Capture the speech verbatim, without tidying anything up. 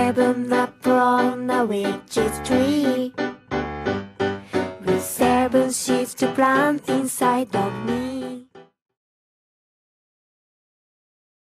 seven apple on a witch's tree, with seven seeds to plant inside of me.